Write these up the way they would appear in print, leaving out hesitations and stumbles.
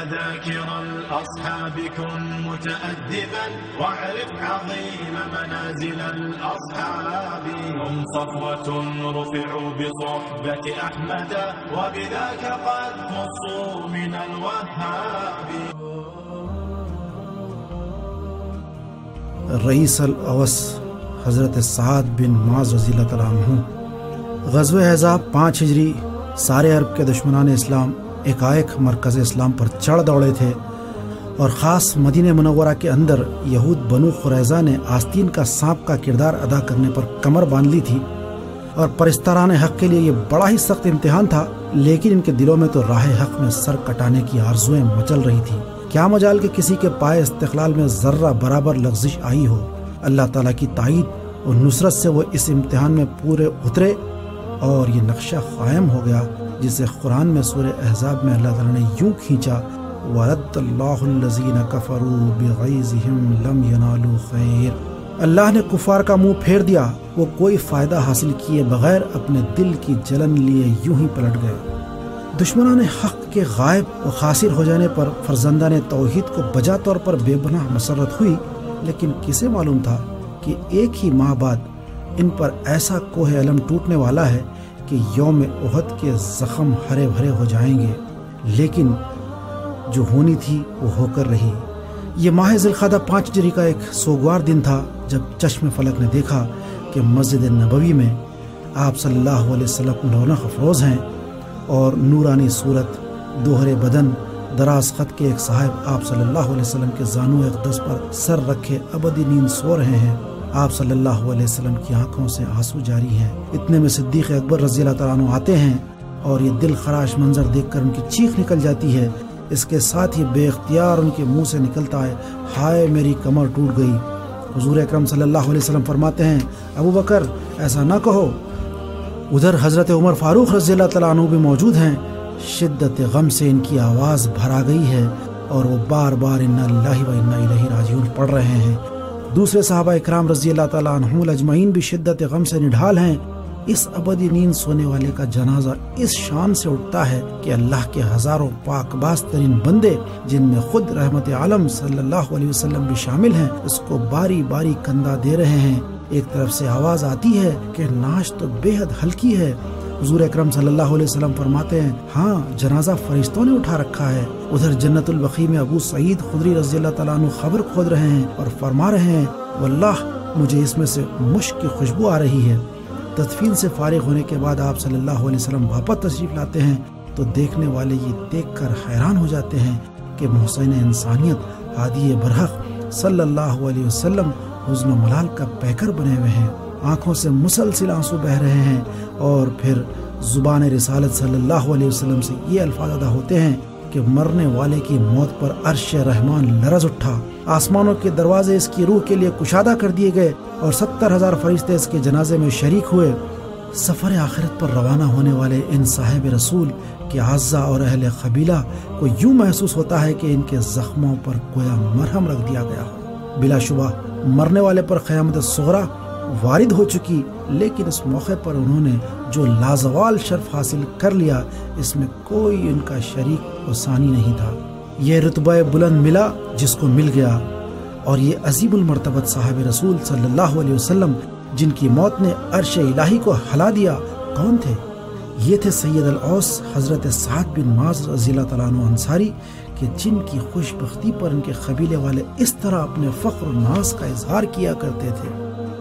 ذاكر الأصحاب كن متأدبا واعرف عظيم منازل الأصحاب هم صفوة رفعوا بصحبة أحمد وبذاك قد خصوا من الوهاب. رئیس الاوس حضرت سعد بن معاذ رضی اللہ تعالیٰ عنہ. غزوہ احزاب 5 ہجری. سارے عرب کے دشمنان اسلام ایک مرکز اسلام پر چڑھ دوڑے تھے اور خاص مدینہ منورہ کے اندر یہود بنو قریظہ نے آستین کا سانپ کا کردار ادا کرنے پر کمر باندھ لی تھی اور پرستاران حق کے لیے یہ بڑا ہی سخت امتحان تھا، لیکن ان کے دلوں میں تو راہ حق میں سر کٹانے کی آرزویں مچل رہی تھی. کیا مجال کہ کسی کے پائے استقلال میں ذرہ برابر لغزش آئی ہو. اللہ تعالیٰ کی تائید اور نصرت سے وہ اس امتحان میں پورے اترے اور یہ نقشہ قائم ہو گیا جسے قرآن میں سورہ احزاب میں اللہ تعالیٰ نے یوں کھینچا: وَرَدَّ اللَّهُ الَّذِينَ كَفَرُوا بِغَيْظِهِمْ لَمْ يَنَالُوا خَيْرًا. اللہ نے کفار کا منہ پھیر دیا، وہ کوئی فائدہ حاصل کیے بغیر اپنے دل کی جلن لیے یوں ہی پلٹ گئے. دشمنان حق کے غائب و خاسر ہو جانے پر فرزندان توحید کو بجا طور پر بے پناہ مسرت ہوئی، لیکن کسے معلوم تھا کہ ایک ہی ماہ بعد ان پر ایسا کوہ علم ٹوٹنے والا ہے کہ یوم احد کے زخم ہرے بھرے ہو جائیں گے. لیکن جو ہونی تھی وہ ہو کر رہی. یہ ماہ ذی القعدہ 5 ہجری کا ایک سوگوار دن تھا جب چشم فلک نے دیکھا کہ مسجد نبوی میں آپ صلی اللہ علیہ وسلم رونق افروز ہیں اور نورانی صورت، دوہرے بدن، دراز خط کے ایک صاحب آپ صلی اللہ علیہ وسلم کے زانو اقدس پر سر رکھے ابدی نیند سو رہے ہیں. آپ صلی اللہ علیہ وسلم کی آنکھوں سے آنسو جاری ہیں. اتنے میں صدیق اکبر رضی اللہ تعالیٰ عنہ آتے ہیں اور یہ دل خراش منظر دیکھ کر ان کی چیخ نکل جاتی ہے. اس کے ساتھ ہی بے اختیار ان کے منہ سے نکلتا ہے: ہائے میری کمر ٹوٹ گئی. حضور اکرم صلی اللہ علیہ وسلم فرماتے ہیں: ابو بکر ایسا نہ کہو. ادھر حضرت عمر فاروق رضی اللہ تعالیٰ عنہ بھی موجود ہیں. شدت غم سے ان کی آواز بھرا گئی ہے اور وہ بار بار انا للہ و انا الیہ راجعون پڑھ رہے ہیں. دوسرے صحابہ اکرام رضی اللہ تعالیٰ عنہم اجمعین بھی شدت غم سے نڈھال ہیں. اس ابدی نیند سونے والے کا جنازہ اس شان سے اٹھتا ہے کہ اللہ کے ہزاروں پاک باز ترین بندے، جن میں خود رحمت عالم صلی اللہ علیہ وسلم بھی شامل ہیں، اس کو باری باری کندھا دے رہے ہیں. ایک طرف سے آواز آتی ہے کہ نعش تو بے حد ہلکی ہے. حضور اکرم صلی اللہ علیہ وسلم فرماتے ہیں: ہاں جنازہ فرشتوں نے اٹھا رکھا ہے. ادھر جنت البقیع میں ابو سعید خدری رضی اللہ تعالیٰ عنہ قبر کھود رہے ہیں اور فرما رہے ہیں: واللہ مجھے اس میں سے مشک کی خوشبو آ رہی ہے. تدفین سے فارغ ہونے کے بعد آپ صلی اللہ علیہ وسلم واپس تشریف لاتے ہیں تو دیکھنے والے یہ دیکھ کر حیران ہو جاتے ہیں کہ محسن انسانیت ہادی برحق صلی اللہ علیہ وسلم حزن و ملال کا پیکر بنے ہوئے ہیں. آنکھوں سے مسلسل آنسو بہ رہے ہیں اور پھر زبان رسالت صلی اللہ علیہ وسلم سے یہ الفاظ ادا ہوتے ہیں کہ مرنے والے کی موت پر عرش رحمان لرز اٹھا، آسمانوں کے دروازے اس کی روح کے لیے کشادہ کر دیے گئے اور 70,000 فرشتے اس کے جنازے میں شریک ہوئے. سفر آخرت پر روانہ ہونے والے ان صاحب رسول کے اعزاء اور اہل قبیلہ کو یوں محسوس ہوتا ہے کہ ان کے زخموں پر گویا مرہم رکھ دیا گیا ہو. بلا شبہ مرنے والے پر قیامت صغریٰ وارد ہو چکی، لیکن اس موقع پر انہوں نے جو لازوال شرف حاصل کر لیا اس میں کوئی ان کا شریک و ثانی نہیں تھا. یہ رتبہ بلند ملا جس کو مل گیا، اور یہ عظیم المرتبت صاحب رسول صلی اللہ علیہ وسلم جن کی موت نے عرش الہی کو ہلا دیا، کون تھے؟ یہ تھے سید الاوس حضرت سعد بن معاذ رضی اللہ تعالیٰ عنہ انصاری، کہ جن کی خوش بختی پر ان کے قبیلے والے اس طرح اپنے فخر و ناز کا اظہار کیا کرتے تھے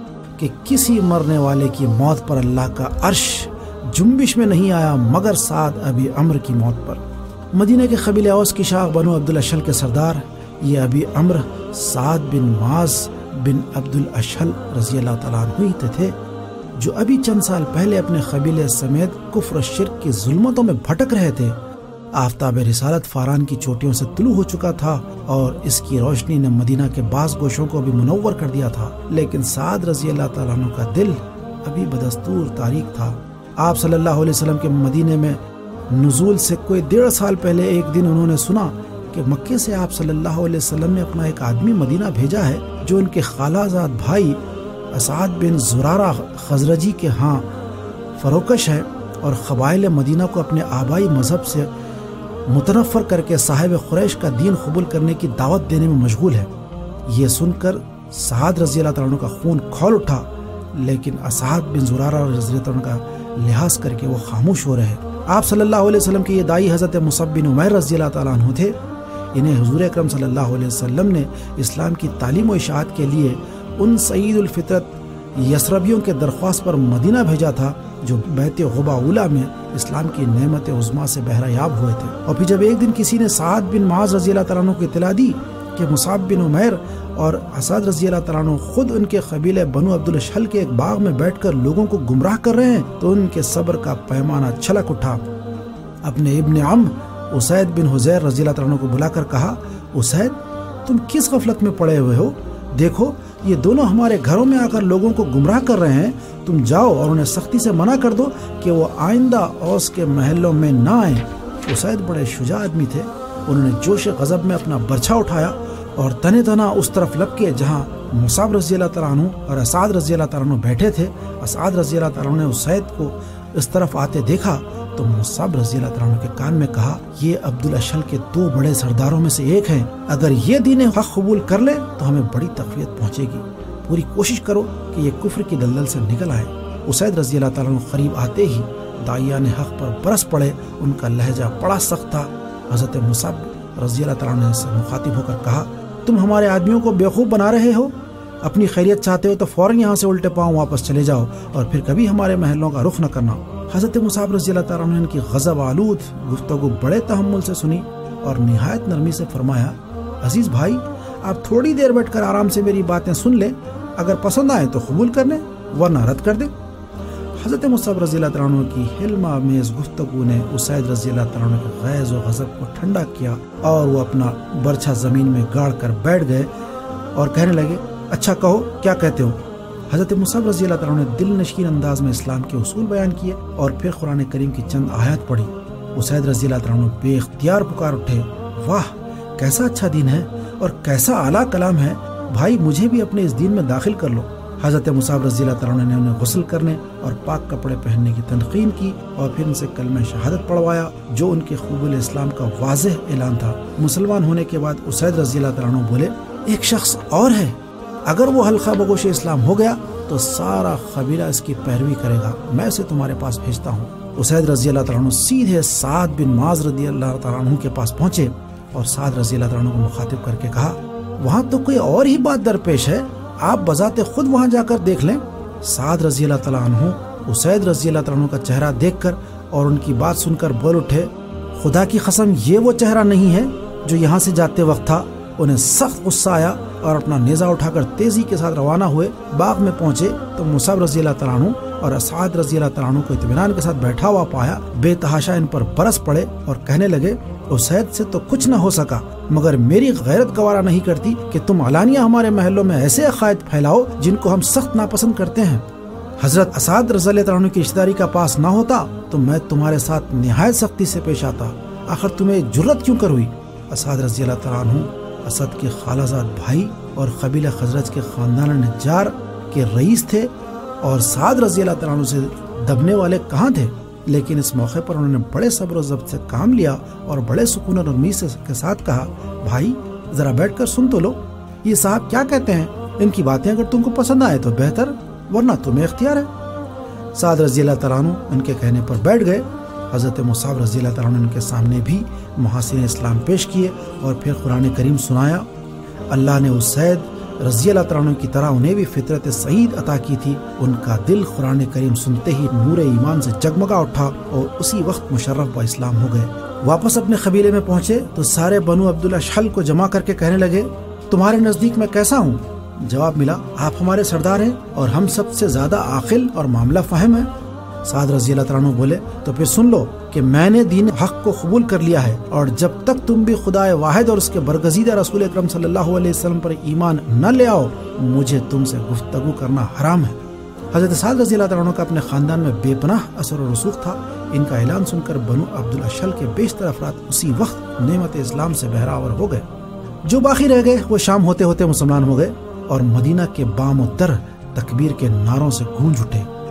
کہ کسی مرنے والے کی موت پر اللہ کا عرش جنبش میں نہیں آیا مگر سعد ابی عمرو کی موت پر. مدینہ کے قبیلہ اوس کی شاخ بنو عبد الاشہل کے سردار یہ ابی عمرو سعد بن معاذ بن عبد الاشہل رضی اللہ تعالیٰ عنہ ہی تھے، جو ابھی چند سال پہلے اپنے قبیلے سمیت کفر و شرک کی ظلمتوں میں بھٹک رہے تھے. آفتاب رسالت فاران کی چوٹیوں سے طلوع ہو چکا تھا اور اس کی روشنی نے مدینہ کے بعض گوشوں کو بھی منور کر دیا تھا، لیکن سعد رضی اللہ تعالیٰ عنہ کا دل ابھی بدستور تاریک تھا. آپ صلی اللہ علیہ وسلم کے مدینے میں نزول سے کوئی 1.5 سال پہلے ایک دن انہوں نے سنا کہ مکے سے آپ صلی اللہ علیہ وسلم نے اپنا ایک آدمی مدینہ بھیجا ہے جو ان کے خالہ زاد بھائی اسعد بن زرارہ خزرجی کے ہاں فروکش ہے اور قبائل مدینہ کو اپنے آبائی مذہب سے متنفر کر کے صاحب قریش کا دین قبول کرنے کی دعوت دینے میں مشغول ہے۔ یہ سن کر سعد رضی اللہ تعالیٰ عنہ کا خون کھول اٹھا، لیکن اسعد بن زرارہ رضی اللہ تعالیٰ عنہ کا لحاظ کر کے وہ خاموش ہو رہے۔ آپ صلی اللہ علیہ وسلم کے یہ دائی حضرت مصعب بن عمیر رضی اللہ تعالیٰ عنہ تھے۔ انہیں حضور اکرم صلی اللہ علیہ وسلم نے اسلام کی تعلیم و اشاعت کے لیے ان سعید الفطرت یثربیوں کے درخواست پر مدینہ بھیجا تھا جو بیت غبا اولا میں اسلام کی نعمت عظمیٰ سے بہرہ یاب ہوئے تھے۔ اور پھر جب ایک دن کسی نے سعد بن معاذ رضی اللہ تعالیٰ عنہ کو اطلاع دی کہ مصعب بن عمیر اور اسعد رضی اللہ تعالیٰ عنہ خود ان کے قبیلے بنو عبد الاشحل کے ایک باغ میں بیٹھ کر لوگوں کو گمراہ کر رہے ہیں، تو ان کے صبر کا پیمانہ چھلک اٹھا۔ اپنے ابن عم اسید بن حضیر رضی اللہ تعالیٰ عنہ کو بلا کر کہا، اسید تم کس غفلت میں پڑے ہوئے ہو؟ دیکھو یہ دونوں ہمارے گھروں میں آ کر لوگوں کو گمراہ کر رہے ہیں، تم جاؤ اور انہیں سختی سے منع کر دو کہ وہ آئندہ اوس کے محلوں میں نہ آئیں۔ اسید بڑے شجاع آدمی تھے، انہوں نے جوش غضب میں اپنا برچھا اٹھایا اور تنے تنا اس طرف لپکے جہاں مصعب رضی اللہ تعالیٰ عنہ اور اسعد رضی اللہ تعالیٰ عنہ بیٹھے تھے۔ اسعد رضی اللہ تعالیٰ عنہ نے اسید کو اس طرف آتے دیکھا تو مصعب رضی اللہ تعالیٰ عنہ کے کان میں کہا، یہ عبد الاشحل کے 2 بڑے سرداروں میں سے ایک ہیں، اگر یہ دین حق قبول کر لے تو ہمیں بڑی تقویت پہنچے گی، پوری کوشش کرو کہ یہ کفر کی دلدل سے نکل آئے۔ اسید رضی اللہ تعالیٰ عنہ قریب آتے ہی داعیان حق پر برس پڑے، ان کا لہجہ بڑا سخت تھا۔ حضرت مصعب رضی اللہ تعالیٰ عنہ سے مخاطب ہو کر کہا، تم ہمارے آدمیوں کو بیوقوف بنا رہے ہو؟ اپنی خیریت چاہتے ہو تو فوراً یہاں سے الٹے پاؤں واپس چلے جاؤ اور پھر کبھی ہمارے محلوں کا رخ نہ کرنا۔ حضرت مصعب رضی اللہ تعالیٰ عنہ نے ان کی غضب آلود گفتگو بڑے تحمل سے سنی اور نہایت نرمی سے فرمایا، عزیز بھائی آپ تھوڑی دیر بیٹھ کر آرام سے میری باتیں سن لیں، اگر پسند آئے تو قبول کر لیں ورنہ رد کر دیں۔ حضرت مصعب رضی اللہ تعالیٰ عنہ کی حلم آمیز گفتگو نے اسید رضی اللہ تعالیٰ عنہ کے غیظ و غضب کو ٹھنڈا کیا اور وہ اپنا برچھا زمین میں گاڑ کر بیٹھ گئے اور کہنے لگے، اچھا کہو کیا کہتے ہو؟ حضرت مصعب رضی اللہ تعالیٰ عنہ نے دل نشین انداز میں اسلام کے اصول بیان کیے اور پھر قرآن کریم کی چند آیات پڑھی۔ اسید رضی اللہ تعالیٰ عنہ بے اختیار پکار اٹھے، واہ کیسا اچھا دین ہے اور کیسا اعلیٰ کلام ہے، بھائی مجھے بھی اپنے اس دین میں داخل کر لو۔ حضرت مصعب رضی اللہ تعالیٰ عنہ نے انہیں غسل کرنے اور پاک کپڑے پہننے کی تلقین کی اور پھر ان سے کلمہ شہادت پڑھوایا جو ان کے قبول اسلام کا واضح اعلان تھا۔ مسلمان ہونے کے بعد اسید رضی اللہ تعالیٰ عنہ بولے، ایک شخص اور ہے، اگر وہ حلقہ بگوش اسلام ہو گیا تو سارا قبیلہ اس کی پیروی کرے گا، میں اسے تمہارے پاس بھیجتا ہوں۔ اسید رضی اللہ تعالیٰ عنہ سیدھے سعد بن معاذ رضی اللہ تعالیٰ عنہ کے پاس پہنچے اور سعد رضی اللہ تعالیٰ عنہ کو مخاطب کر کے کہا، وہاں تو کوئی اور ہی بات درپیش ہے، آپ بذات خود وہاں جا کر دیکھ لیں۔ سعد رضی اللہ تعالیٰ عنہ اسید رضی اللہ تعالیٰ عنہ کا چہرہ دیکھ کر اور ان کی بات سن کر بول اٹھے، خدا کی قسم یہ وہ چہرہ نہیں ہے جو یہاں سے جاتے وقت تھا۔ انہیں سخت غصہ آیا اور اپنا نیزہ اٹھا کر تیزی کے ساتھ روانہ ہوئے۔ باغ میں پہنچے تو مصعب رضی اللہ تعالیٰ عنہ اور اسعد رضی اللہ تعالیٰ عنہ کو اطمینان کے ساتھ بیٹھا ہوا پایا، بے تحاشا ان پر برس پڑے اور کہنے لگے، اسید سے تو کچھ نہ ہو سکا، مگر میری غیرت گوارا نہیں کرتی کہ تم علانیہ ہمارے محلوں میں ایسے عقائد پھیلاؤ جن کو ہم سخت ناپسند کرتے ہیں۔ حضرت اسعد رضی اللہ تعالیٰ عنہ کی رشتہ داری کا پاس نہ ہوتا تو میں تمہارے ساتھ نہایت سختی سے پیش آتا، آخر تمہیں جرت کیوں کر ہوئی؟ اسعد رضی اللہ تعالیٰ عنہ اسد کے خالہ زاد بھائی اور قبیلہ خزرج کے خاندان نجار کے رئیس تھے اور سعد رضی اللہ تعالیٰ عنہ سے دبنے والے کہاں تھے، لیکن اس موقع پر انہوں نے بڑے صبر و ضبط سے کام لیا اور بڑے سکون اور امید کے ساتھ کہا، بھائی ذرا بیٹھ کر سن تو لو، یہ صاحب کیا کہتے ہیں، ان کی باتیں اگر تم کو پسند آئے تو بہتر ورنہ تمہیں اختیار ہے۔ سعد رضی اللہ تعالیٰ عنہ ان کے کہنے پر بیٹھ گئے۔ حضرت مصعب رضی اللہ تعالیٰ عنہ ان کے سامنے بھی محاسن اسلام پیش کیے اور پھر قرآن کریم سنایا۔ اللہ نے اسید رضی اللہ تعالیٰ عنہ کی طرح انہیں بھی فطرت سعید عطا کی تھی۔ ان کا دل قرآن کریم سنتے ہی نور ایمان سے جگمگا اٹھا اور اسی وقت مشرف با اسلام ہو گئے۔ واپس اپنے قبیلے میں پہنچے تو سارے بنو عبد الاشحل کو جمع کر کے کہنے لگے، تمہارے نزدیک میں کیسا ہوں؟ جواب ملا، آپ ہمارے سردار ہیں اور ہم سب سے زیادہ عاقل اور معاملہ فہم ہیں۔ سعد رضی اللہ تعالیٰ عنہ بولے، تو پھر سن لو کہ میں نے دین حق کو قبول کر لیا ہے اور جب تک تم بھی خدا واحد اور اس کے برگزیدہ رسول اکرم صلی اللہ علیہ وسلم پر ایمان نہ لے آؤ، مجھے تم سے گفتگو کرنا حرام ہے۔ حضرت سعد رضی اللہ تعالیٰ عنہ کا اپنے خاندان میں بے پناہ اثر و رسوخ تھا۔ ان کا اعلان سن کر بنو عبد الاشحل کے بیشتر افراد اسی وقت نعمت اسلام سے بہراور ہو گئے۔ جو باقی رہ گئے وہ شام ہوتے ہوتے مسلمان ہو گئے اور مدینہ کے بام و در تکبیر کے نعروں سے گونج اٹھے۔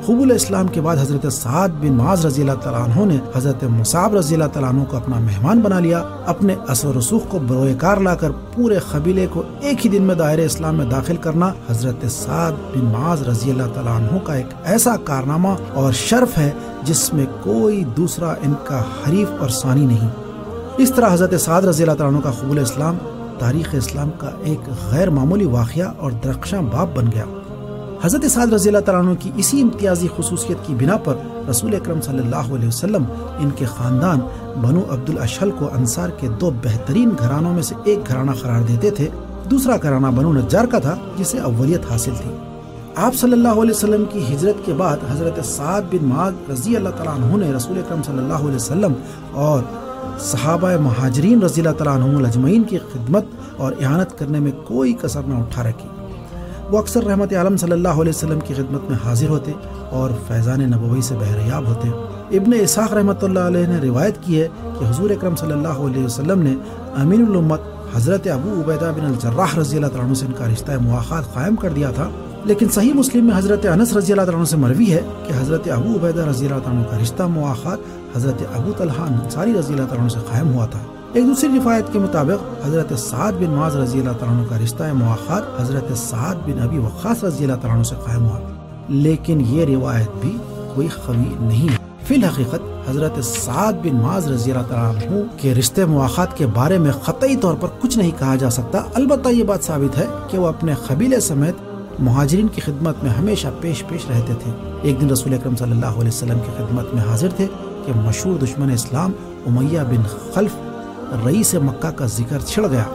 قبول اسلام کے بعد حضرت سعد بن معاذ رضی اللہ تعالیٰ عنہ نے حضرت مصعب رضی اللہ تعالیٰ عنہ کو اپنا مہمان بنا لیا. اپنے اثر و رسوخ کو بروئے کار لا کر پورے قبیلے کو ایک ہی دن میں دائرہ اسلام میں داخل کرنا حضرت سعد بن معاذ رضی اللہ تعالیٰ عنہ کا ایک ایسا کارنامہ اور شرف ہے جس میں کوئی دوسرا ان کا حریف اور ثانی نہیں. اس طرح حضرت سعد رضی اللہ تعالیٰ عنہ کا قبول اسلام تاریخ اسلام کا ایک غیر معمولی واقعہ اور درخشاں باب بن گیا. حضرت سعد رضی اللہ تعالیٰ عنہ کی اسی امتیازی خصوصیت کی بنا پر رسول اکرم صلی اللہ علیہ وسلم ان کے خاندان بنو عبد الاشہل کو انصار کے 2 بہترین گھرانوں میں سے ایک گھرانہ قرار دیتے تھے. دوسرا گھرانہ بنو نجار کا تھا جسے اولیت حاصل تھی. آپ صلی اللہ علیہ وسلم کی ہجرت کے بعد حضرت سعد بن معاذ رضی اللہ تعالیٰ عنہ نے رسول اکرم صلی اللہ علیہ وسلم اور صحابہ مہاجرین رضی اللہ تعالیٰ عنہ اجمعین کی خدمت اور اعانت کرنے میں کوئی کسر نہ اٹھا رکھی. وہ اکثر رحمت عالم صلی اللہ علیہ وسلم کی خدمت میں حاضر ہوتے اور فیضان نبوی سے بہریاب ہوتے. ابن اسحاق رحمۃ اللہ علیہ نے روایت کی ہے کہ حضور اکرم صلی اللہ علیہ وسلم نے امین الامت حضرت ابو عبیدہ بن الجراح رضی اللہ تعالیٰ عنہ سے ان کا رشتہ مواخات قائم کر دیا تھا. لیکن صحیح مسلم میں حضرت انس رضی اللہ تعالیٰ عنہ سے مروی ہے کہ حضرت ابو عبیدہ رضی اللہ تعالیٰ عنہ کا رشتہ مواخات حضرت ابو طلحہ انصاری رضی اللہ تعالیٰ عنہ سے قائم ہوا تھا. ایک دوسری روایت کے مطابق حضرت سعد بن معاذ رضی اللہ تعالیٰ عنہ کا رشتہ مواخات حضرت سعد بن ابی وقاص رضی اللہ تعالیٰ عنہ سے قائم ہوا. لیکن یہ روایت بھی کوئی قوی نہیں ہے. فی الحقیقت حضرت سعد بن معاذ رضی اللہ تعالیٰ عنہ کے رشتے مواخات کے بارے میں قطعی طور پر کچھ نہیں کہا جا سکتا. البتہ یہ بات ثابت ہے کہ وہ اپنے قبیلے سمیت مہاجرین کی خدمت میں ہمیشہ پیش رہتے تھے. ایک دن رسول اکرم صلی اللہ علیہ وسلم کی خدمت میں حاضر تھے کہ مشہور دشمن اسلام امیہ بن خلف رئیس مکہ کا ذکر چھڑ گیا.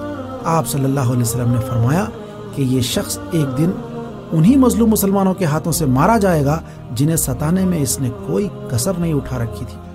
آپ صلی اللہ علیہ وسلم نے فرمایا کہ یہ شخص ایک دن انہی مظلوم مسلمانوں کے ہاتھوں سے مارا جائے گا جنہیں ستانے میں اس نے کوئی کسر نہیں اٹھا رکھی تھی.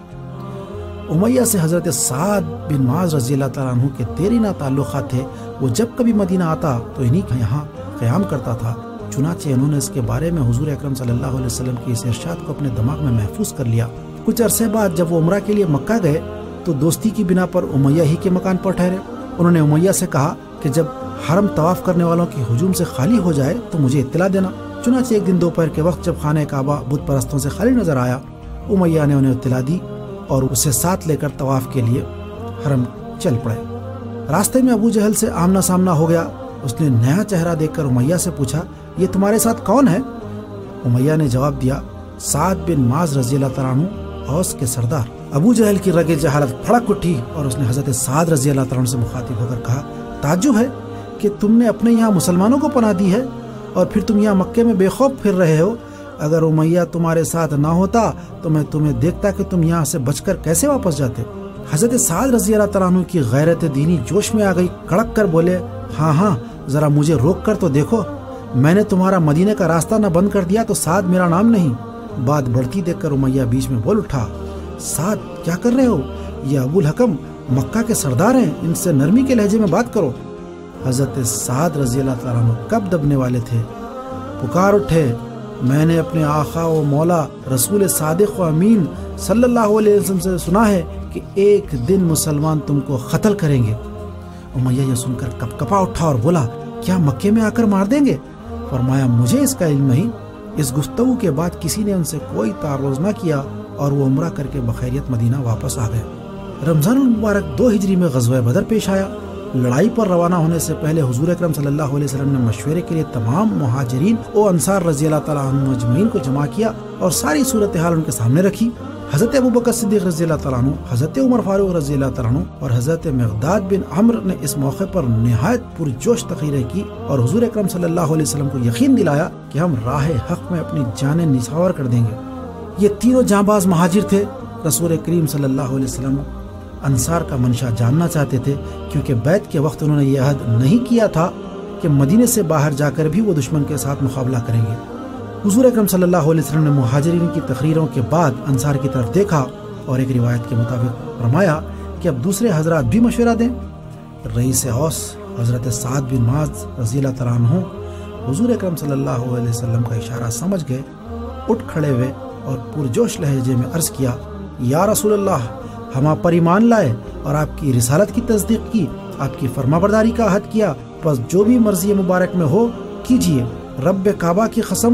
امیہ سے حضرت سعد بن معاذ رضی اللہ تعالیٰ عنہ کے دیرینہ تعلقات تھے. وہ جب کبھی مدینہ آتا تو انہی کا یہاں قیام کرتا تھا. چنانچہ انہوں نے اس کے بارے میں حضور اکرم صلی اللہ علیہ وسلم کی اس ارشاد کو اپنے دماغ میں محفوظ کر لیا. کچھ عرصے بعد جب وہ عمرہ کے لیے مکہ گئے تو دوستی کی بنا پر امیہ ہی کے مکان پر ٹھہرے. انہوں نے امیہ سے کہا کہ جب حرم طواف کرنے والوں کی ہجوم سے خالی ہو جائے تو مجھے اطلاع دینا. چنانچہ ایک دن دوپہر کے وقت جب خانہ کعبہ بت پرستوں سے خالی نظر آیا امیہ نے انہیں اطلاع دی اور اسے ساتھ لے کر طواف کے لیے حرم چل پڑے. راستے میں ابو جہل سے آمنا سامنا ہو گیا. اس نے نیا چہرہ دیکھ کر امیہ سے پوچھا یہ تمہارے ساتھ کون ہے؟ امیہ نے جواب دیا سعد بن معاذ رضی اللہ تعالیٰ عنہ اوس کے سردار. ابو جہل کی رگ جہالت پھڑک اٹھی اور اس نے حضرت سعد رضی اللہ تعالیٰ عنہ سے مخاطب ہو کر کہا تعجب ہے کہ تم نے اپنے یہاں مسلمانوں کو پناہ دی ہے اور پھر تم یہاں مکے میں بے خوف پھر رہے ہو. اگر امیہ تمہارے ساتھ نہ ہوتا تو میں تمہیں دیکھتا کہ تم یہاں سے بچ کر کیسے واپس جاتے. حضرت سعد رضی اللہ تعالیٰ عنہ کی غیرت دینی جوش میں آ گئی. کڑک کر بولے ہاں ذرا مجھے روک کر تو دیکھو. میں نے تمہارا مدینے کا راستہ نہ بند کر دیا تو سعد میرا نام نہیں. بات بڑھتی دیکھ کر امیہ بیچ میں بول اٹھا سعد کیا کر رہے ہو؟ یہ ابو الحکم مکہ کے سردار ہیں. ان سے نرمی کے لہجے میں بات کرو. حضرت سعد رضی اللہ تعالیٰ عنہ کب دبنے والے تھے. پکار اٹھے میں نے اپنے آقا و مولا رسول صادق و امین صلی اللہ علیہ وسلم سے سنا ہے کہ ایک دن مسلمان تم کو قتل کریں گے. امیہ یہ سن کر کپ کپا اٹھا اور بولا کیا مکے میں آ کر مار دیں گے؟ فرمایا مجھے اس کا علم نہیں. اس گفتگو کے بعد کسی نے ان سے کوئی تعرض نہ کیا اور وہ عمرہ کر کے بخیریت مدینہ واپس آ گئے. رمضان المبارک 2 ہجری میں غزوہ بدر پیش آیا. لڑائی پر روانہ ہونے سے پہلے حضور اکرم صلی اللہ علیہ وسلم نے مشورے کے لیے تمام مہاجرین و انصار رضی اللہ تعالیٰ عنہ اجمعین کو جمع کیا اور ساری صورتحال ان کے سامنے رکھی. حضرت ابوبکر صدیق رضی اللہ تعالیٰ عنہ، حضرت عمر فاروق رضی اللہ تعالیٰ عنہ اور حضرت مقداد بن عمرو نے اس موقع پر نہایت پرجوش تقریریں کی اور حضور اکرم صلی اللہ علیہ وسلم کو یقین دلایا کہ ہم راہ حق میں اپنی جانیں نچھاور کر دیں گے. یہ تینوں جانباز مہاجر تھے. رسول کریم صلی اللہ علیہ وسلم انصار کا منشا جاننا چاہتے تھے کیونکہ بیعت کے وقت انہوں نے یہ عہد نہیں کیا تھا کہ مدینے سے باہر جا کر بھی وہ دشمن کے ساتھ مقابلہ کریں گے. حضور اکرم صلی اللہ علیہ وسلم نے مہاجرین کی تقریروں کے بعد انصار کی طرف دیکھا اور ایک روایت کے مطابق فرمایا کہ اب دوسرے حضرات بھی مشورہ دیں. رئیس اوس حضرت سعد بن معاذ رضی اللہ تعالیٰ عنہ حضور اکرم صلی اللہ علیہ وسلم کا اشارہ سمجھ گئے. اٹھ کھڑے ہوئے اور پرجوش لہجے میں عرض کیا یا رسول اللہ ہم آپ پر ایمان لائے اور آپ کی رسالت کی تصدیق کی، آپ کی فرما برداری کا عہد کیا، پس جو بھی مرضی مبارک میں ہو کیجیے. رب کعبہ کی قسم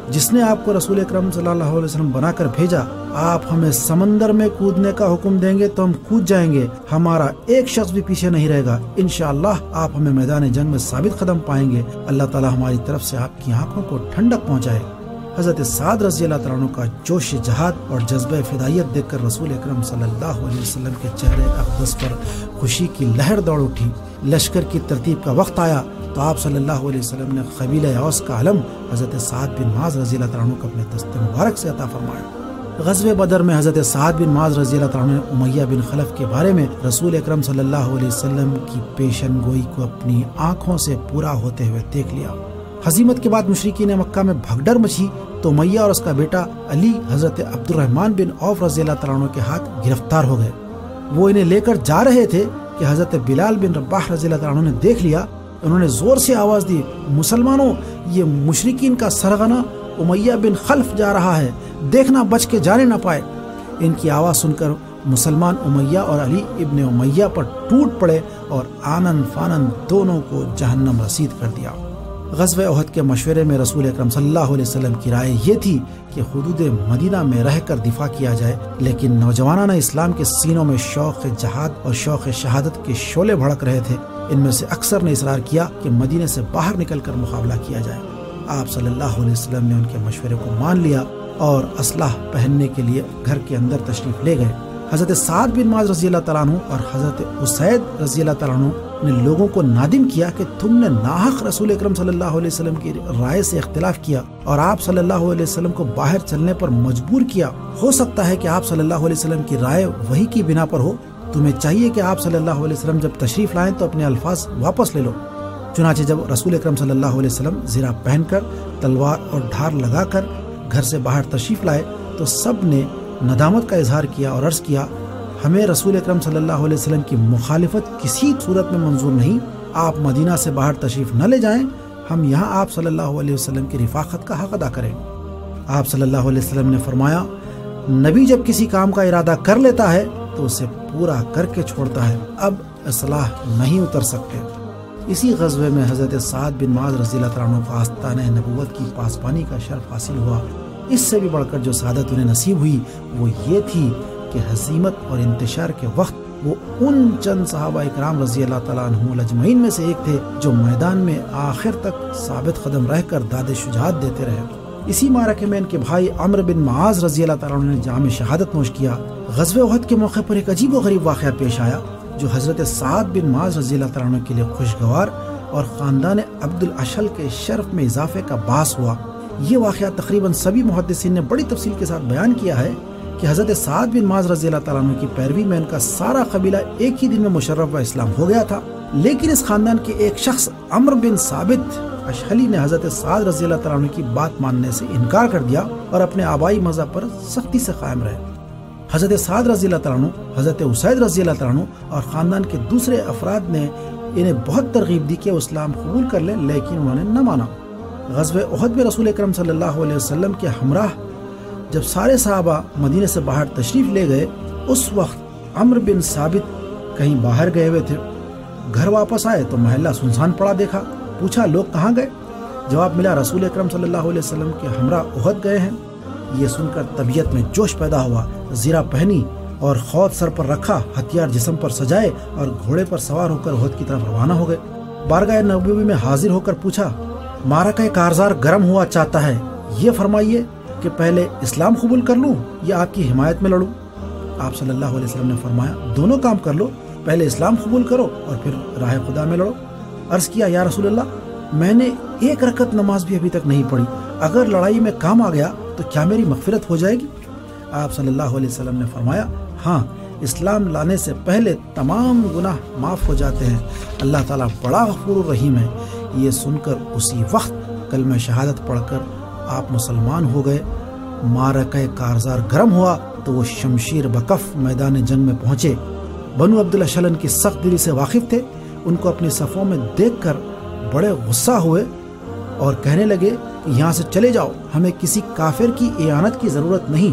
جس نے آپ کو رسول اکرم صلی اللہ علیہ وسلم بنا کر بھیجا، آپ ہمیں سمندر میں کودنے کا حکم دیں گے تو ہم کود جائیں گے، ہمارا ایک شخص بھی پیچھے نہیں رہے گا، انشاءاللہ آپ ہمیں میدان جنگ میں ثابت قدم پائیں گے، اللہ تعالی ہماری طرف سے آپ کی آنکھوں کو ٹھنڈک پہنچائے۔ حضرت سعد رضی اللہ تعالیٰ عنہ کا جوش جہاد اور جذبہ فدائیت دیکھ کر رسول اکرم صلی اللہ علیہ وسلم کے چہرے اقدس پر خوشی کی لہر دوڑ اٹھی۔ لشکر کی ترتیب کا وقت آیا تو آپ صلی اللہ علیہ وسلم نے قبیلہ اوس کا علم حضرت سعد بن معاذ رضی اللہ تعالیٰ عنہ کو اپنے دست مبارک سے عطا فرمایا۔ غزوہ بدر میں حضرت سعد بن معاذ رضی اللہ تعالیٰ عنہ نے امیہ بن خلف کے بارے میں رسول اکرم صلی اللہ علیہ وسلم کی پیشن گوئی کو اپنی آنکھوں سے پورا ہوتے ہوئے دیکھ لیا۔ ہزیمت کے بعد مشرکین مکہ میں بھگدڑ مچی تو امیہ اور اس کا بیٹا علی حضرت عبد الرحمن بن عوف رضی اللہ تعالیٰ عنہ کے ہاتھ گرفتار ہو گئے۔ وہ انہیں لے کر جا رہے تھے کہ حضرت بلال بن رباح رضی اللہ تعالیٰ عنہ نے دیکھ لیا۔ انہوں نے زور سے آواز دی، مسلمانوں، یہ مشرکین کا سرغنہ امیہ بن خلف جا رہا ہے، دیکھنا بچ کے جانے نہ پائے۔ ان کی آواز سن کر مسلمان امیہ اور علی ابن امیہ پر ٹوٹ پڑے اور آنن فانن دونوں کو جہنم رسید کر دیا۔ غزوہ احد کے مشورے میں رسول اکرم صلی اللہ علیہ وسلم کی رائے یہ تھی کہ حدود مدینہ میں رہ کر دفاع کیا جائے، لیکن نوجوانان اسلام کے سینوں میں شوق جہاد اور شوق شہادت کے شعلے بھڑک رہے تھے۔ ان میں سے اکثر نے اصرار کیا کہ مدینہ سے باہر نکل کر مقابلہ کیا جائے۔ آپ صلی اللہ علیہ وسلم نے ان کے مشورے کو مان لیا اور اسلحہ پہننے کے لیے گھر کے اندر تشریف لے گئے۔ حضرت سعد بن معاذ رضی اللہ تعالیٰ عنہ اور حضرت اسید رضی اللہ تعالیٰ عنہ نے لوگوں کو نادم کیا کہ تم نے ناحق رسول اکرم صلی اللہ علیہ وسلم کی رائے سے اختلاف کیا اور آپ صلی اللہ علیہ وسلم کو باہر چلنے پر مجبور کیا۔ ہو سکتا ہے کہ آپ صلی اللہ علیہ وسلم کی رائے وحی کی بنا پر ہو، تمہیں چاہیے کہ آپ صلی اللہ علیہ وسلم جب تشریف لائیں تو اپنے الفاظ واپس لے لو۔ چنانچہ جب رسول اکرم صلی اللہ علیہ وسلم زرہ پہن کر تلوار اور ڈھار لگا کر گھر سے باہر تشریف لائے تو سب نے ندامت کا اظہار کیا اور عرض کیا، ہمیں رسول اکرم صلی اللہ علیہ وسلم کی مخالفت کسی صورت میں منظور نہیں، آپ مدینہ سے باہر تشریف نہ لے جائیں، ہم یہاں آپ صلی اللہ علیہ وسلم کی رفاقت کا حق ادا کریں۔ آپ صلی اللہ علیہ وسلم نے فرمایا، نبی جب کسی کام کا ارادہ کر لیتا ہے تو اسے پورا کر کے چھوڑتا ہے، اب اصلاح نہیں اتر سکتے۔ اسی غزوے میں حضرت سعد بن معاذ رضی اللہ عنہ کو آستانہ نبوت کی پاسبانی کا شرف حاصل ہوا۔ اس سے بھی بڑھ کر جو سعادت انہیں نصیب ہوئی وہ یہ تھی کہ ہزیمت اور انتشار کے وقت وہ ان چند صحابہ اکرام رضی اللہ تعالیٰ عنہ اجمعین میں سے ایک تھے جو میدان میں آخر تک ثابت قدم رہ کر داد شجاعت دیتے رہے۔ اسی معرکے میں ان کے بھائی عمرو بن معاذ رضی اللہ تعالیٰ عنہ نے جام شہادت نوش کیا۔ غزوہ احد کے موقع پر ایک عجیب و غریب واقعہ پیش آیا جو حضرت سعد بن معاذ رضی اللہ تعالیٰ عنہ کے لیے خوشگوار اور خاندان عبد الاشل کے شرف میں اضافے کا باعث ہوا۔ یہ واقعہ تقریباً سبھی محدثین نے بڑی تفصیل کے ساتھ بیان کیا ہے کہ حضرت سعد بن معاذ رضی اللہ تعالیٰ عنہ کی پیروی میں ان کا سارا قبیلہ ایک ہی دن میں مشرف و اسلام ہو گیا تھا، لیکن اس خاندان کے ایک شخص عمرو بن ثابت اشہلی نے حضرت سعد رضی اللہ تعالیٰ عنہ کی بات ماننے سے انکار کر دیا اور اپنے آبائی مذہب پر سختی سے قائم رہے۔ حضرت سعد رضی اللہ تعالیٰ عنہ، حضرت اسید رضی اللہ تعالیٰ عنہ اور خاندان کے دوسرے افراد نے انہیں بہت ترغیب دی کہ وہ اسلام قبول کر لیں، لیکن انہوں نے نہ مانا۔ غزوہ احد میں رسول اکرم صلی اللہ علیہ وسلم کے ہمراہ جب سارے صحابہ مدینے سے باہر تشریف لے گئے، اس وقت عمرو بن ثابت کہیں باہر گئے ہوئے تھے۔ گھر واپس آئے تو محلہ سنسان پڑا دیکھا، پوچھا لوگ کہاں گئے؟ جواب ملا رسول اکرم صلی اللہ علیہ وسلم کے ہمراہ احد گئے ہیں۔ یہ سن کر طبیعت میں جوش پیدا ہوا، زرہ پہنی اور خود سر پر رکھا، ہتھیار جسم پر سجائے اور گھوڑے پر سوار ہو کر احد کی طرف روانہ ہو گئے۔ بارگاہ نبوی میں حاضر ہو کر پوچھا، معرکہ کارزار گرم ہوا چاہتا ہے، یہ فرمائیے کہ پہلے اسلام قبول کر لوں یا آپ کی حمایت میں لڑوں؟ آپ صلی اللہ علیہ وسلم نے فرمایا، دونوں کام کر لو، پہلے اسلام قبول کرو اور پھر راہ خدا میں لڑو۔ عرض کیا، یا رسول اللہ، میں نے ایک رکعت نماز بھی ابھی تک نہیں پڑھی، اگر لڑائی میں کام آ گیا تو کیا میری مغفرت ہو جائے گی؟ آپ صلی اللہ علیہ وسلم نے فرمایا، ہاں، اسلام لانے سے پہلے تمام گناہ معاف ہو جاتے ہیں، اللہ تعالیٰ بڑا غفور الرحیم ہے۔ یہ سن کر اسی وقت کلمہ شہادت پڑھ کر آپ مسلمان ہو گئے۔ معرکہ کارزار گرم ہوا تو وہ شمشیر بکف میدان جنگ میں پہنچے۔ بنو عبد الاشل کی سخت دلی سے واقف تھے، ان کو اپنی صفوں میں دیکھ کر بڑے غصہ ہوئے اور کہنے لگے کہ یہاں سے چلے جاؤ، ہمیں کسی کافر کی اعانت کی ضرورت نہیں۔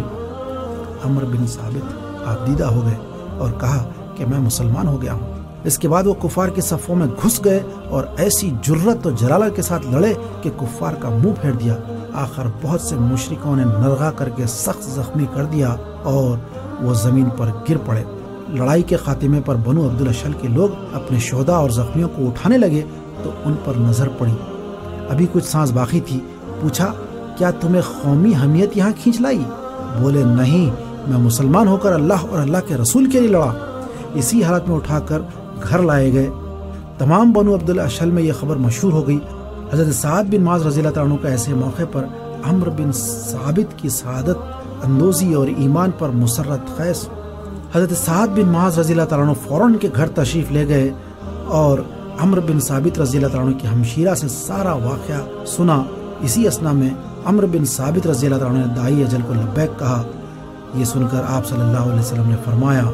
عمرو بن ثابت آبدیدہ ہو گئے اور کہا کہ میں مسلمان ہو گیا ہوں۔ اس کے بعد وہ کفار کے صفوں میں گھس گئے اور ایسی جرت و جلالت کے ساتھ لڑے کہ کفار کا منہ پھیر دیا۔ آخر بہت سے مشرکوں نے نرغہ کر کے سخت زخمی کر دیا اور وہ زمین پر گر پڑے۔ لڑائی کے خاتمے پر بنو عبد الاشل کے لوگ اپنے شہداء اور زخمیوں کو اٹھانے لگے تو ان پر نظر پڑی، ابھی کچھ سانس باقی تھی۔ پوچھا، کیا تمہیں قومی حمیت یہاں کھینچ لائی؟ بولے، نہیں، میں مسلمان ہو کر اللہ اور اللہ کے رسول کے لیے لڑا۔ اسی حالت میں اٹھا کر گھر لائے گئے۔ تمام بنو عبد الاشل میں یہ خبر مشہور ہو گئی۔ حضرت سعد بن معاذ رضی اللہ تعالیٰ عنہ کا ایسے موقع پر عمرو بن ثابت کی سعادت اندوزی اور ایمان پر مسرت خیز۔ حضرت سعد بن معاذ رضی اللہ تعالیٰ عنہ فوراً کے گھر تشریف لے گئے اور عمرو بن ثابت رضی اللہ تعالیٰ عنہ کی ہمشیرہ سے سارا واقعہ سنا۔ اسی اثنا میں عمرو بن ثابت رضی اللہ تعالیٰ عنہ نے داعی اجل کو لبیک کہا۔ یہ سن کر آپ صلی اللہ علیہ وسلم نے فرمایا،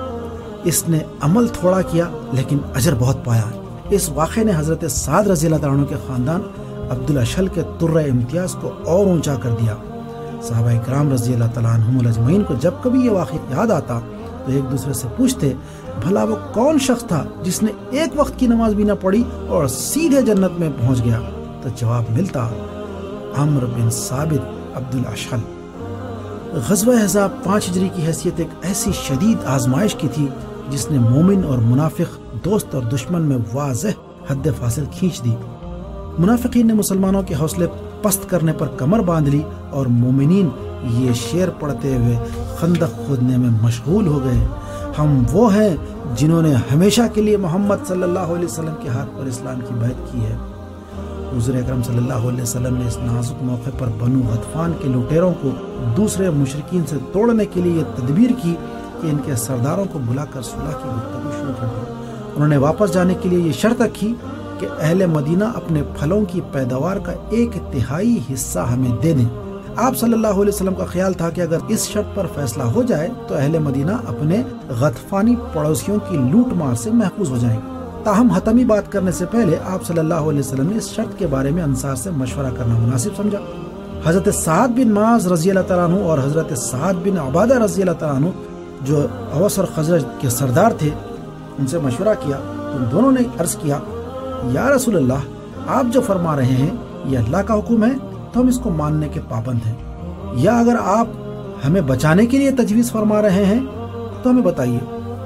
اس نے عمل تھوڑا کیا لیکن اجر بہت پایا۔ اس واقعے نے حضرت سعد رضی اللہ تعالیٰ عنہ کے خاندان عبد الاشل کے ترہ امتیاز کو اور اونچا کر دیا۔ صحابہ کرام رضی اللہ تعالیٰ عنہم اجمعین کو جب کبھی یہ واقعہ یاد آتا تو ایک دوسرے سے پوچھتے، بھلا وہ کون شخص تھا جس نے ایک وقت کی نماز بھی نہ پڑھی اور سیدھے جنت میں پہنچ گیا؟ تو جواب ملتا، عمرو بن ثابت عبد الاشل۔ غزوہ احزاب 5 ہجری کی حیثیت ایک ایسی شدید آزمائش کی تھی جس نے مومن اور منافق، دوست اور دشمن میں واضح حد فاصل کھینچ دی۔ منافقین نے مسلمانوں کے حوصلے پست کرنے پر کمر باندھ لی اور مومنین یہ شعر پڑھتے ہوئے خندق کھودنے میں مشغول ہو گئے، ہم وہ ہیں جنہوں نے ہمیشہ کے لیے محمد صلی اللہ علیہ وسلم کے ہاتھ پر اسلام کی بیعت کی ہے۔ حضور اکرم صلی اللہ علیہ وسلم نے اس نازک موقع پر بنو غطفان کے لٹیروں کو دوسرے مشرکین سے توڑنے کے لیے یہ تدبیر کی کہ ان کے سرداروں کو بلا کر صلح کی گفتگو شروع کر دی۔ انہوں نے واپس جانے کے لیے یہ شرط رکھی کہ اہل مدینہ اپنے پھلوں کی پیداوار کا 1/3 حصہ ہمیں دے دیں۔ آپ صلی اللہ علیہ وسلم کا خیال تھا کہ اگر اس شرط پر فیصلہ ہو جائے تو اہل مدینہ اپنے غطفانی پڑوسیوں کی لوٹ مار سے محفوظ ہو جائیں گے۔ تاہم حتمی بات کرنے سے پہلے آپ صلی اللہ علیہ وسلم نے اس شرط کے بارے میں انصار سے مشورہ کرنا مناسب سمجھا۔ حضرت سعد بن معاذ رضی اللہ تعالیٰ عنہ اور حضرت سعد بن عبادہ رضی اللہ تعالیٰ عنہ جو اوس اور خزرج کے سردار تھے ان سے مشورہ کیا تو دونوں نے عرض کیا، یا رسول اللہ، آپ جو فرما رہے ہیں یہ اللہ کا حکم ہے تو ہم اس کو ماننے کے پابند ہیں، یا اگر آپ ہمیں بچانے کے لیے تجویز فرما رہے ہیں تو ہمیں بتائیے۔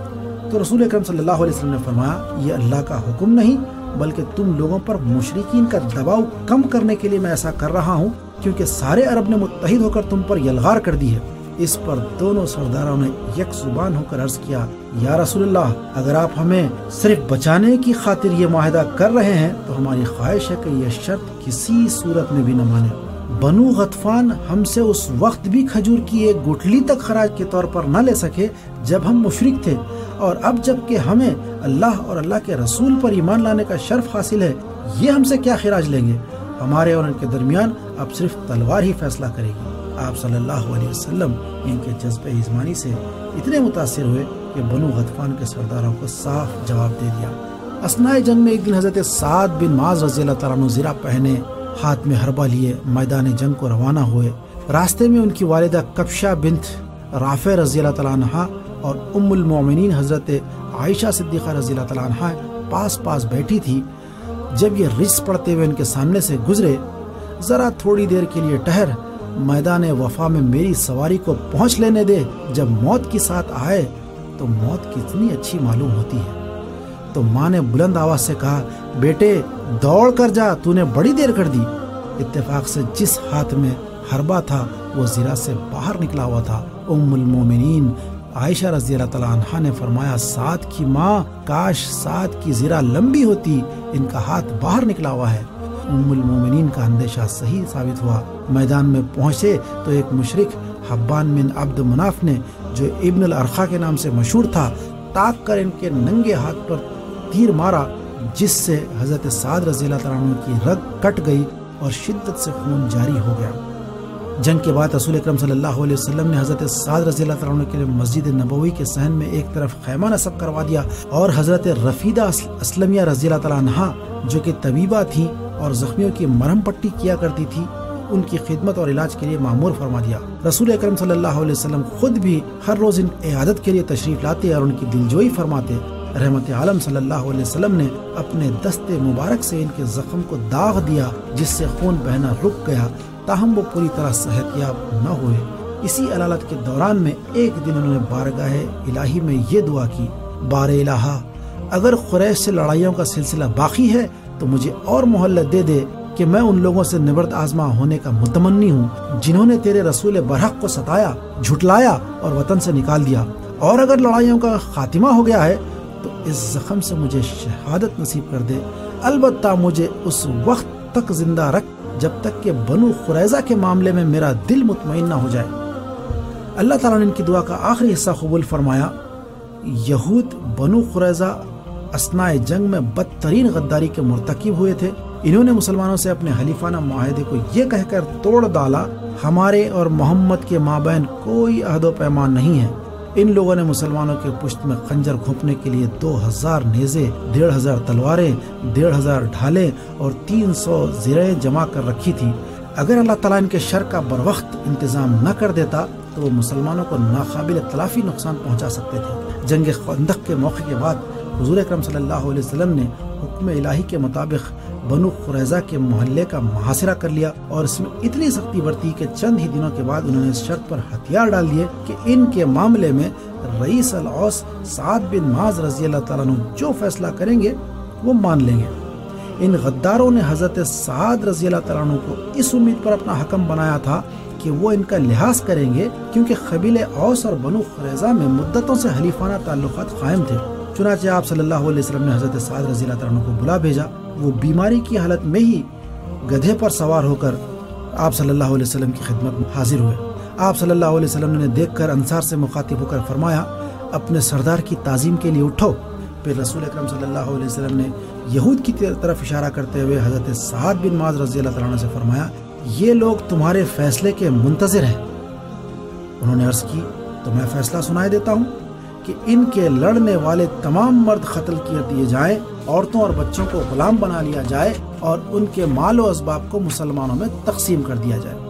تو رسول اکرم صلی اللہ علیہ وسلم نے فرمایا، یہ اللہ کا حکم نہیں بلکہ تم لوگوں پر مشرکین کا دباؤ کم کرنے کے لیے میں ایسا کر رہا ہوں، کیونکہ سارے عرب نے متحد ہو کر تم پر یلغار کر دی ہے۔ اس پر دونوں سرداروں نے یک زبان ہو کر عرض کیا، یا رسول اللہ، اگر آپ ہمیں صرف بچانے کی خاطر یہ معاہدہ کر رہے ہیں تو ہماری خواہش ہے کہ یہ شرط کسی صورت میں بھی نہ مانے۔ بنو غطفان ہم سے اس وقت بھی کھجور کی ایک گٹھلی تک خراج کے طور پر نہ لے سکے جب ہم مشرک تھے، اور اب جب کہ ہمیں اللہ اور اللہ کے رسول پر ایمان لانے کا شرف حاصل ہے، یہ ہم سے کیا خراج لیں گے؟ ہمارے اور ان کے درمیان اب صرف تلوار ہی فیصلہ کرے گی۔ آپ صلی اللہ علیہ وسلم ان کے جذبہ ایزمانی سے اتنے متاثر ہوئے کہ بنو غطفان کے سرداروں کو صاف جواب دے دیا۔ اثناء جنگ میں ایک دن حضرت سعد بن معاذ رضی اللہ تعالیٰ عنہ زرہ پہنے، ہاتھ میں حربہ لیے میدان جنگ کو روانہ ہوئے۔ راستے میں ان کی والدہ کبشہ بنت رافع رضی اللہ تعالیٰ عنہ اور ام المومنین حضرت عائشہ صدیقہ رضی اللہ تعالیٰ عنہ پاس پاس بیٹھی تھی۔ جب یہ رجز پڑھتے ہوئے ان کے سامنے سے گزرے، ذرا تھوڑی دیر کے لیے ٹہر، میدان وفا میں میری سواری کو پہنچ لینے دے، جب موت کی ساتھ آئے تو موت کتنی اچھی معلوم ہوتی ہے۔ تو ماں نے بلند آواز سے کہا، بیٹے دوڑ کر جا، تو نے بڑی دیر کر دی۔ اتفاق سے جس ہاتھ میں حربہ تھا وہ زرہ سے باہر نکلا ہوا تھا۔ ام المومنین عائشہ رضی اللہ تعالیٰ عنہا نے فرمایا، سعد کی ماں، کاش سعد کی زرہ لمبی ہوتی، ان کا ہاتھ باہر نکلا ہوا ہے۔ ام المومنین کا اندیشہ صحیح ثابت ہوا۔ میدان میں پہنچے تو ایک مشرک حبان بن عبد مناف نے، جو ابن الارقا کے نام سے مشہور تھا، تاک کر ان کے ننگے ہاتھ پر تیر مارا، جس سے حضرت سعد رضی اللہ تعالیٰ عنہ کی رگ کٹ گئی اور شدت سے خون جاری ہو گیا۔ جنگ کے بعد رسول اکرم صلی اللہ علیہ وسلم نے حضرت سعد رضی اللہ تعالیٰ عنہ کے لیے مسجد نبوی کے صحن میں ایک طرف خیمہ نصب کروا دیا، اور حضرت رفیدہ اسلمیہ رضی اللہ تعالیٰ عنہ جو کہ طبیبہ تھیں اور زخمیوں کی مرہم پٹی کیا کرتی تھی، ان کی خدمت اور علاج کے لیے مامور فرما دیا۔ رسول اکرم صلی اللہ علیہ وسلم خود بھی ہر روز ان عیادت کے لیے تشریف لاتے اور ان کی دلجوئی فرماتے۔ رحمت عالم صلی اللہ علیہ وسلم نے اپنے دست مبارک سے ان کے زخم کو داغ دیا، جس سے خون بہنا رک گیا، تاہم وہ پوری طرح صحت یاب نہ ہوئے۔ اسی علالت کے دوران میں ایک دن انہوں نے بارگاہ الہی میں یہ دعا کی، بار الہا اگر قریش سے لڑائیوں کا سلسلہ باقی ہے تو مجھے اور مہلت دے دے کہ میں ان لوگوں سے نبرد آزما ہونے کا متمنی ہوں جنہوں نے تیرے رسول برحق کو ستایا، جھٹلایا اور وطن سے نکال دیا، اور اگر لڑائیوں کا خاتمہ ہو گیا ہے تو اس زخم سے مجھے شہادت نصیب کر دے، البتہ مجھے اس وقت تک زندہ رکھ جب تک کہ بنو قریظہ کے معاملے میں میرا دل مطمئن نہ ہو جائے۔ اللہ تعالیٰ نے ان کی دعا کا آخری حصہ قبول فرمایا۔ یہود بنو قریظہ اثناء جنگ میں بدترین غداری کے مرتکب ہوئے تھے۔ انہوں نے مسلمانوں سے اپنے حلیفانہ معاہدے کو یہ کہہ کر توڑ ڈالا، ہمارے اور محمد کے مابین کوئی عہد و پیمان نہیں ہے۔ ان لوگوں نے مسلمانوں کے پشت میں خنجر گھونپنے کے لیے 2000 نیزے، 1500 تلواریں، 1500 ڈھالیں اور 300 زرہیں جمع کر رکھی تھی۔ اگر اللہ تعالیٰ ان کے شر کا بروقت انتظام نہ کر دیتا تو وہ مسلمانوں کو ناقابل تلافی نقصان پہنچا سکتے تھے۔ جنگ خندق کے موقع کے بعد حضور اکرم صلی اللہ علیہ وسلم نے حکم الہی کے مطابق بنو قریظہ کے محلے کا محاصرہ کر لیا اور اس میں اتنی سختی برتی کہ چند ہی دنوں کے بعد انہوں نے اس شرط پر ہتھیار ڈال دیے کہ ان کے معاملے میں رئیس الاوس سعد بن معاذ رضی اللہ تعالیٰ عنہ جو فیصلہ کریں گے وہ مان لیں گے۔ ان غداروں نے حضرت سعد رضی اللہ تعالیٰ عنہ کو اس امید پر اپنا حکم بنایا تھا کہ وہ ان کا لحاظ کریں گے، کیونکہ قبیلے اوس اور بنو قریظہ میں مدتوں سے حلیفانہ تعلقات قائم تھے۔ چنانچہ آپ صلی اللہ علیہ وسلم نے حضرت سعد رضی اللہ تعالیٰ عنہ کو بلا بھیجا۔ وہ بیماری کی حالت میں ہی گدھے پر سوار ہو کر آپ صلی اللہ علیہ وسلم کی خدمت میں حاضر ہوئے۔ آپ صلی اللہ علیہ وسلم نے دیکھ کر انصار سے مخاطب ہو کر فرمایا، اپنے سردار کی تعظیم کے لیے اٹھو۔ پھر رسول اکرم صلی اللہ علیہ وسلم نے یہود کی طرف اشارہ کرتے ہوئے حضرت سعد بن معاذ رضی اللہ تعالیٰ عنہ سے فرمایا، یہ لوگ تمہارے فیصلے کے منتظر ہیں۔ انہوں نے عرض کی، تو میں فیصلہ سنائے دیتا ہوں کہ ان کے لڑنے والے تمام مرد قتل کر دیے جائیں، عورتوں اور بچوں کو غلام بنا لیا جائے اور ان کے مال و اسباب کو مسلمانوں میں تقسیم کر دیا جائے۔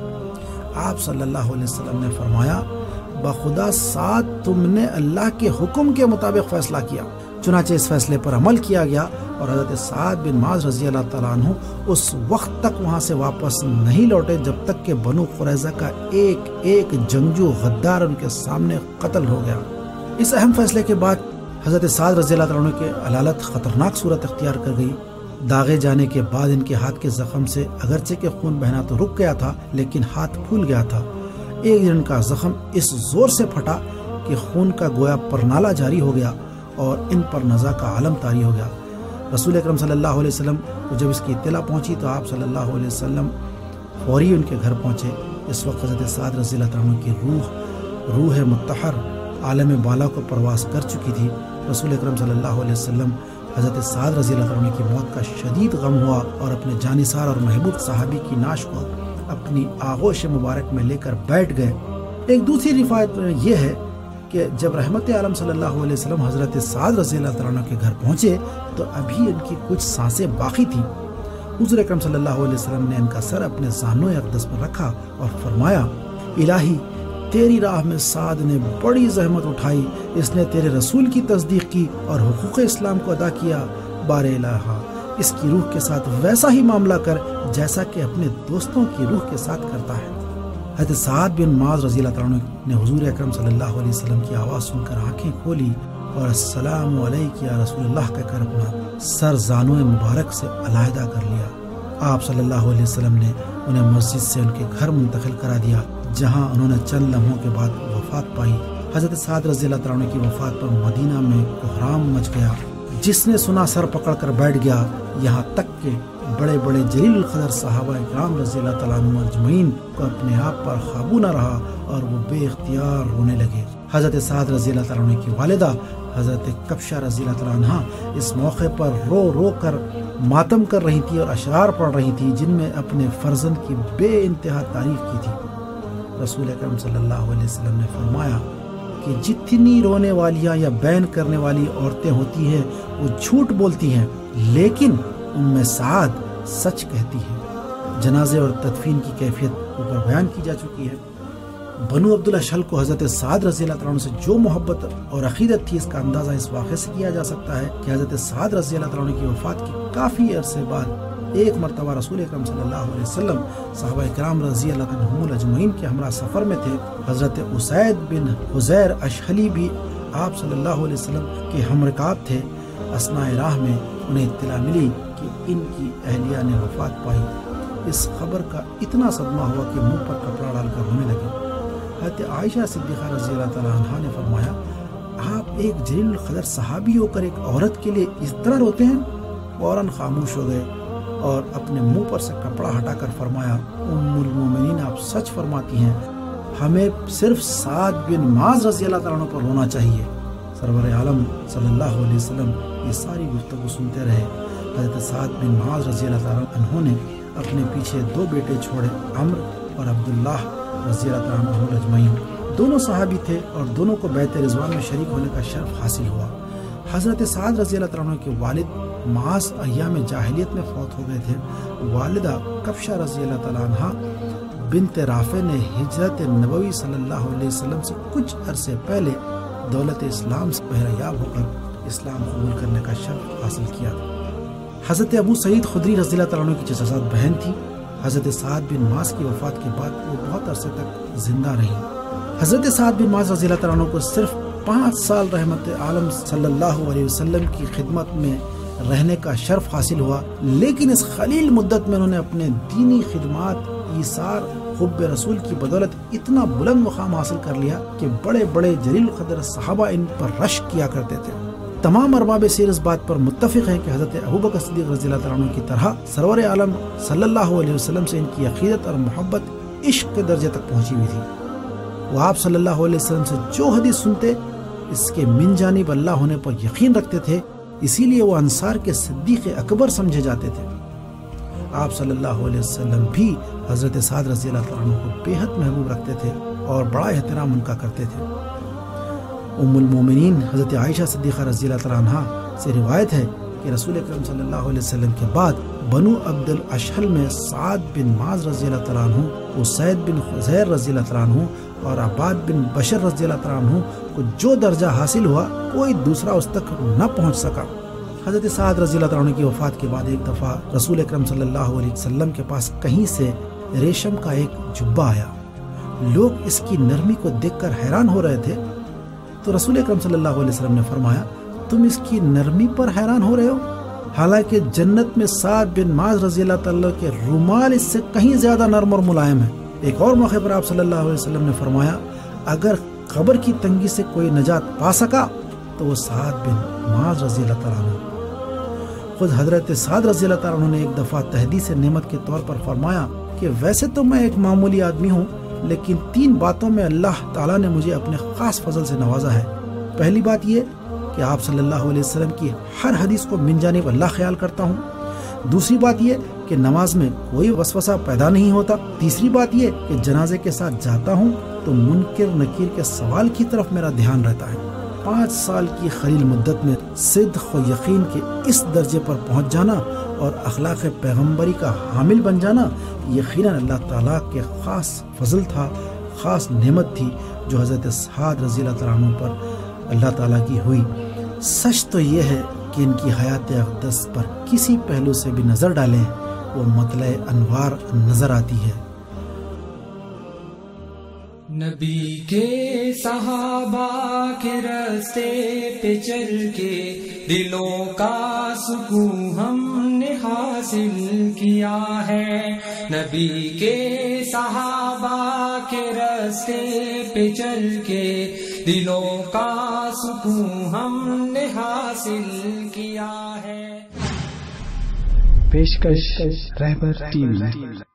آپ صلی اللہ علیہ وسلم نے فرمایا، بخدا سعد تم نے اللہ کے حکم کے مطابق فیصلہ کیا۔ چنانچہ اس فیصلے پر عمل کیا گیا اور حضرت سعد بن معاذ رضی اللہ تعالیٰ عنہ اس وقت تک وہاں سے واپس نہیں لوٹے جب تک کہ بنو قریظہ کا ایک ایک جنگجو غدار ان کے سامنے قتل ہو گیا۔ اس اہم فیصلے کے بعد حضرت سعد رضی اللہ تعالیٰ عنہ کے حالت خطرناک صورت اختیار کر گئی۔ داغے جانے کے بعد ان کے ہاتھ کے زخم سے اگرچہ کہ خون بہنا تو رک گیا تھا، لیکن ہاتھ پھول گیا تھا۔ ایک دن ان کا زخم اس زور سے پھٹا کہ خون کا گویا پرنالہ جاری ہو گیا اور ان پر نزا کا عالم طاری ہو گیا۔ رسول اکرم صلی اللہ علیہ وسلم کو جب اس کی اطلاع پہنچی تو آپ صلی اللہ علیہ وسلم فوری ان کے گھر پہنچے۔ اس وقت حضرت سعد رضی اللہ عنہ کی روح مطہر عالم بالا کو پرواز کر چکی تھی۔ رسول اکرم صلی اللہ علیہ وسلم حضرت سعد رضی اللہ عنہ کی موت کا شدید غم ہوا اور اپنے جانثار اور محبوب صحابی کی نعش کو اپنی آغوش مبارک میں لے کر بیٹھ گئے۔ ایک دوسری روایت میں یہ ہے کہ جب رحمت عالم صلی اللہ علیہ وسلم حضرت سعد رضی اللہ عنہ کے گھر پہنچے تو ابھی ان کی کچھ سانسیں باقی تھیں۔ حضور اکرم صلی اللہ علیہ وسلم نے ان کا سر اپنے زانوئے اقدس پر رکھا اور فرمایا، الہی تیری راہ میں سعد نے بڑی زحمت اٹھائی، اس نے تیرے رسول کی تصدیق کی اور حقوق اسلام کو ادا کیا، بار الہا اس کی روح کے ساتھ ویسا ہی معاملہ کر جیسا کہ اپنے دوستوں کی روح کے ساتھ کرتا ہے۔ حضرت سعد بن معاذ رضی اللہ عنہ نے حضور اکرم صلی اللہ علیہ وسلم کی آواز سن کر آنکھیں کھولی اور السلام علیک یا رسول اللہ کہہ کر اپنا سر زانوئے مبارک سے علیحدہ کر لیا۔ آپ صلی اللہ علیہ وسلم نے انہیں مسجد سے ان کے گھر منتقل کرا دیا، جہاں انہوں نے چند لمحوں کے بعد وفات پائی۔ حضرت سعد رضی اللہ عنہ کی وفات پر مدینہ میں کوہرام مچ گیا۔ جس نے سنا سر پکڑ کر بیٹھ گیا، یہاں تک کہ بڑے بڑے جلیل القدر صحابہ اکرام رضی اللہ تعالیٰ عنہ اجمعین کو اپنے آپ پر قابو نہ رہا اور وہ بے اختیار رونے لگے۔ حضرت سعد رضی اللہ تعالیٰ عنہ کی والدہ حضرت کبشہ رضی اللہ تعالیٰ عنہ اس موقع پر رو رو کر ماتم کر رہی تھی اور اشعار پڑھ رہی تھی جن میں اپنے فرزند کی بے انتہا تعریف کی تھی۔ رسول اکرم صلی اللہ علیہ وسلم نے فرمایا کہ جتنی رونے والیاں یا بین کرنے والی عورتیں ہوتی ہیں وہ جھوٹ بولتی ہیں، لیکن ان میں سعد سچ کہتی ہے۔ جنازے اور تدفین کی کیفیت اوپر بیان کی جا چکی ہے۔ بنو عبدالاشہل کو حضرت سعد رضی اللہ عنہ سے جو محبت اور عقیدت تھی، اس کا اندازہ اس واقعے سے کیا جا سکتا ہے کہ حضرت سعد رضی اللہ عنہ کی وفات کے کافی عرصے بعد ایک مرتبہ رسول اکرم صلی اللہ علیہ وسلم صحابہ کرام رضی اللہ عنہم اجمعین کے ہمراہ سفر میں تھے. حضرت اسید بن حضیر اشہلی بھی آپ صلی اللہ علیہ وسلم کے ہمرکاب تھے. اثناء راہ میں انہیں اطلاع ملی کہ ان کی اہلیہ نے وفات پائی. اس خبر کا اتنا صدمہ ہوا کہ منہ پر کپڑا ڈال کر رونے لگے. حضرت عائشہ صدیقہ رضی اللہ تعالیٰ عنہا نے فرمایا آپ ایک جلیل القدر صحابی ہو کر ایک عورت کے لیے اس طرح روتے ہیں؟ فوراً خاموش ہو گئے اور اپنے منہ پر سے کپڑا ہٹا کر فرمایا ام المومنین آپ سچ فرماتی ہیں، ہمیں صرف سعد بن معاذ رضی اللہ تعالیٰ عنہ پر رونا چاہیے. سرور عالم صلی اللہ علیہ وسلم یہ ساری گفتگو سنتے رہے. حضرت سعد بن معاذ رضی اللہ تعالیٰ عنہ نے اپنے پیچھے 2 بیٹے چھوڑے، عمرو اور عبداللہ رضی اللہ تعالیٰ عنہ اجمعین. دونوں صحابی تھے اور دونوں کو بیعت رضوان میں شریک ہونے کا شرف حاصل ہوا. حضرت سعد رضی اللہ تعالیٰ عنہ کے والد معاذ ایام جاہلیت میں فوت ہو گئے تھے. والدہ کفشہ رضی اللہ تعالیٰ عنہ بنت رافع نے ہجرت نبوی صلی اللہ علیہ وسلم سے کچھ عرصے پہلے دولت اسلام سے بہریاب ہو کر اسلام قبول کرنے کا شرف حاصل کیا. حضرت ابو سعید خدری رضی اللہ تعالیٰ عنہ کی چچا بہن تھی. حضرت سعد بن معاذ کی وفات کے بعد وہ بہت عرصے تک زندہ رہی. حضرت سعد بن معاذ رضی اللہ تعالیٰ عنہ کو صرف 5 سال رحمت عالم صلی اللہ علیہ وسلم کی خدمت میں رہنے کا شرف حاصل ہوا، لیکن اس قلیل مدت میں انہوں نے اپنے دینی خدمات، ایثار، حب رسول کی بدولت اتنا بلند مقام حاصل کر لیا کہ بڑے بڑے جلیل القدر صحابہ ان پر رشک کیا کرتے تھے. تمام ارباب سیر اس بات پر متفق ہیں کہ حضرت ابوبکر صدیق رضی اللہ تعالیٰ عنہ کی طرح سرور عالم صلی اللہ علیہ وسلم سے ان کی عقیدت اور محبت عشق کے درجے تک پہنچی ہوئی تھی. وہ آپ صلی اللہ علیہ وسلم سے جو حدیث سنتے اس کے من جانب اللہ ہونے پر یقین رکھتے تھے، اسی لیے وہ انصار کے صدیق اکبر سمجھے جاتے تھے. آپ صلی اللہ علیہ وسلم بھی حضرت سعد رضی اللہ تعالیٰ عنہ کو بے حد محبوب رکھتے تھے اور بڑا احترام ان کا کرتے تھے. ام المومنین حضرت عائشہ صدیقہ رضی اللہ تعالیٰ عنہ سے روایت ہے کہ رسول اکرم صلی اللہ علیہ وسلم کے بعد بنو عبد الاشہل میں سعد بن معاذ رضی اللہ تعالیٰ عنہ، اسید بن حضیر رضی اللہ تعالیٰ عنہ اور عباد بن بشر رضی اللہ تعالیٰ عنہ کو جو درجہ حاصل ہوا کوئی دوسرا اس تک نہ پہنچ سکا. حضرت سعد رضی اللہ تعالیٰ عنہ کی وفات کے بعد ایک دفعہ رسول اکرم صلی اللہ علیہ وسلم کے پاس کہیں سے ریشم کا ایک جبہ آیا. لوگ اس کی نرمی کو دیکھ کر حیران ہو رہے تھے تو رسول اکرم صلی اللہ علیہ وسلم نے فرمایا تم اس کی نرمی پر حیران ہو رہے ہو، حالانکہ جنت میں سعد بن معاذ رضی اللہ تعالیٰ کے رومال اس سے کہیں زیادہ نرم اور ملائم ہے. ایک اور موقع پر آپ صلی اللہ علیہ وسلم نے فرمایا اگر قبر کی تنگی سے کوئی نجات پا سکا تو وہ سعد بن معاذ رضی اللہ تعالیٰ عنہ. خود حضرت سعد رضی اللہ تعالیٰ عنہ نے ایک دفعہ تحدیث نعمت کے طور پر فرمایا کہ ویسے تو میں ایک معمولی آدمی ہوں، لیکن 3 باتوں میں اللہ تعالیٰ نے مجھے اپنے خاص فضل سے نوازا ہے. پہلی بات یہ کہ آپ صلی اللہ علیہ وسلم کی ہر حدیث کو من جانب اللہ خیال کرتا ہوں. دوسری بات یہ کہ نماز میں کوئی وسوسہ پیدا نہیں ہوتا. تیسری بات یہ کہ جنازے کے ساتھ جاتا ہوں تو منکر نکیر کے سوال کی طرف میرا دھیان رہتا ہے. 5 سال کی قلیل مدت میں صدق و یقین کے اس درجے پر پہنچ جانا اور اخلاق پیغمبری کا حامل بن جانا یقیناً اللہ تعالیٰ کے خاص فضل تھا، خاص نعمت تھی جو حضرت سعد رضی اللہ تعالیٰ عنہ پر اللہ تعالیٰ کی ہوئی. سچ تو یہ ہے کہ ان کی حیات اقدس پر کسی پہلو سے بھی نظر ڈالیں وہ مطلع انوار نظر آتی ہے. نبی کے صحابہ کے راستے پہ چل کے دلوں کا سکون ہم نے حاصل کیا ہے. نبی کے صحابہ کے راستے پہ چل کے دلوں کا سکون ہم نے حاصل کیا ہے. پیشکش رہبر ٹی وی.